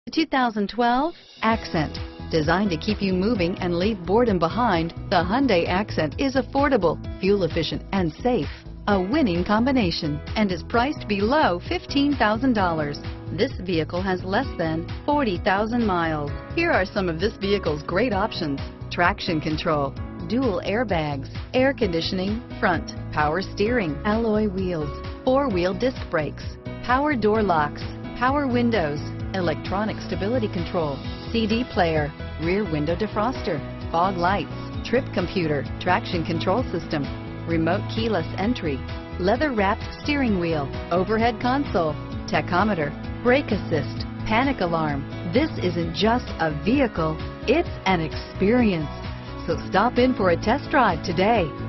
2012 Accent. Designed to keep you moving and leave boredom behind, the Hyundai Accent is affordable, fuel-efficient, and safe. A winning combination, and is priced below $15,000. This vehicle has less than 40,000 miles. Here are some of this vehicle's great options: traction control, dual airbags, air conditioning, front, power steering, alloy wheels, four-wheel disc brakes, power door locks, power windows, electronic stability control, CD player, rear window defroster, fog lights, trip computer, traction control system, remote keyless entry, leather-wrapped steering wheel, overhead console, tachometer, brake assist, panic alarm. This isn't just a vehicle, it's an experience. So stop in for a test drive today.